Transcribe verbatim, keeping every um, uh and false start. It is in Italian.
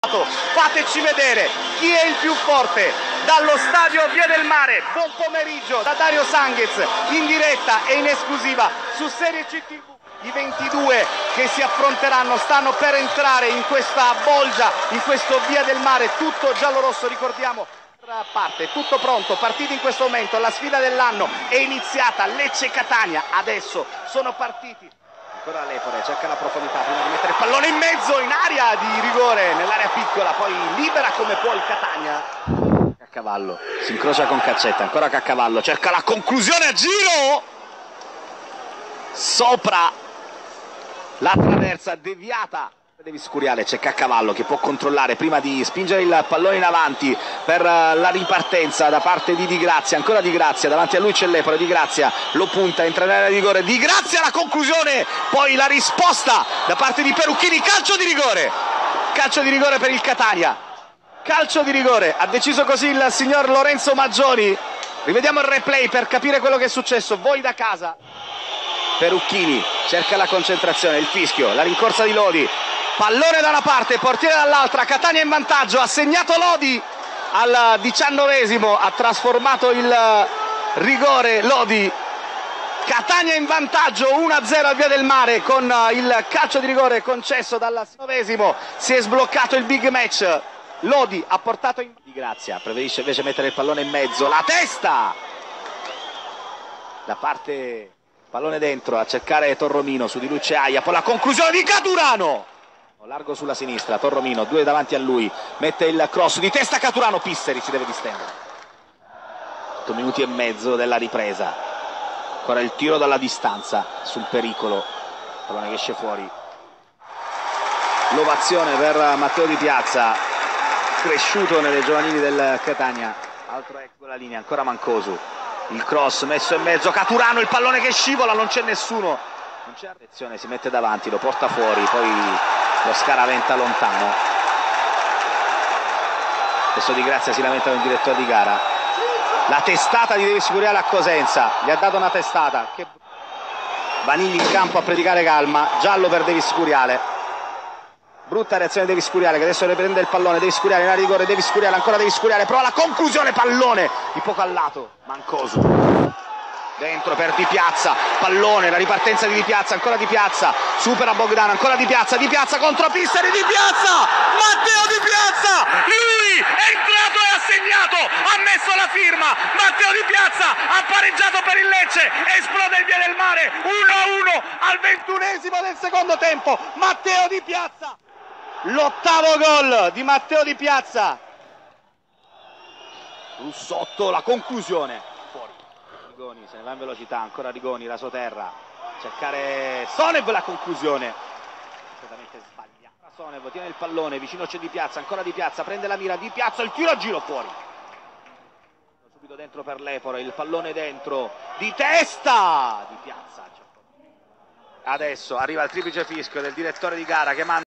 Fateci vedere chi è il più forte dallo stadio Via del Mare. Buon pomeriggio da Dario Sanghez in diretta e in esclusiva su Serie C T V. I ventidue che si affronteranno stanno per entrare in questa bolgia, in questo Via del Mare tutto giallo-rosso. Ricordiamo, parte tutto pronto, partita in questo momento, la sfida dell'anno è iniziata. Lecce-Catania adesso sono partiti. Ancora Lepore, cerca la profondità prima di mettere il pallone in mezzo, in area di rigore, nell'area piccola, poi libera come può il Catania. Caccavallo, si incrocia con Caccetta, ancora Caccavallo, cerca la conclusione a giro! Sopra la traversa deviata. Devi Scuriale, c'è Caccavallo che può controllare prima di spingere il pallone in avanti per la ripartenza da parte di Di Grazia, ancora Di Grazia, davanti a lui c'è Lepore, Di Grazia lo punta, entra in area di rigore, Di Grazia la conclusione, poi la risposta da parte di Perucchini, calcio di rigore, calcio di rigore per il Catania, calcio di rigore, ha deciso così il signor Lorenzo Maggioni. Rivediamo il replay per capire quello che è successo, voi da casa. Perucchini cerca la concentrazione, il fischio, la rincorsa di Lodi. Pallone da una parte, portiere dall'altra, Catania in vantaggio, ha segnato Lodi al diciannovesimo, ha trasformato il rigore Lodi. Catania in vantaggio uno a zero a Via del Mare con il calcio di rigore concesso dal novesimo, si è sbloccato il big match. Lodi ha portato in... Di Grazia, preferisce invece mettere il pallone in mezzo, la testa! Da parte... Pallone dentro a cercare Torromino, su di lui c'è Aia, poi la conclusione di Caturano! Largo sulla sinistra, Torromino, due davanti a lui, mette il cross di testa Caturano, Pisseri si deve distendere. otto minuti e mezzo della ripresa, ancora il tiro dalla distanza sul pericolo, pallone che esce fuori. L'ovazione per Matteo Di Piazza, cresciuto nelle giovanili del Catania, altro ex con la linea, ancora Mancosu, il cross messo in mezzo, Caturano, il pallone che scivola, non c'è nessuno. Non c'è attenzione, si mette davanti, lo porta fuori, poi lo scaraventa lontano. Adesso Di Grazia si lamenta con il direttore di gara. La testata di Devi Scuriale a Cosenza, gli ha dato una testata. Che... Vanigli in campo a predicare calma, giallo per Devi Scuriale. Brutta reazione di Devi Scuriale che adesso riprende il pallone, Devi Scuriale in area di rigore, Devi Scuriale, ancora Devi Scuriale, prova la conclusione, pallone di poco al lato, Mancosu. Dentro per Di Piazza, pallone, la ripartenza di Di Piazza, ancora Di Piazza, supera Bogdano, ancora Di Piazza, Di Piazza contro Pisseri, Di Piazza, Matteo Di Piazza, lui è entrato e ha segnato, ha messo la firma, Matteo Di Piazza ha pareggiato per il Lecce, esplode il Via del Mare, uno a uno al ventunesimo del secondo tempo, Matteo Di Piazza, l'ottavo gol di Matteo Di Piazza, Russotto, la conclusione. Rigoni, se ne va in velocità, ancora Rigoni, rasoterra, cercare Sonev, la conclusione completamente sbagliata. Sonev tiene il pallone, vicino c'è Di Piazza, ancora Di Piazza, prende la mira, Di Piazza, il tiro a giro fuori, subito dentro per Lepore, il pallone dentro, di testa Di Piazza. Adesso arriva il triplice fischio del direttore di gara che manda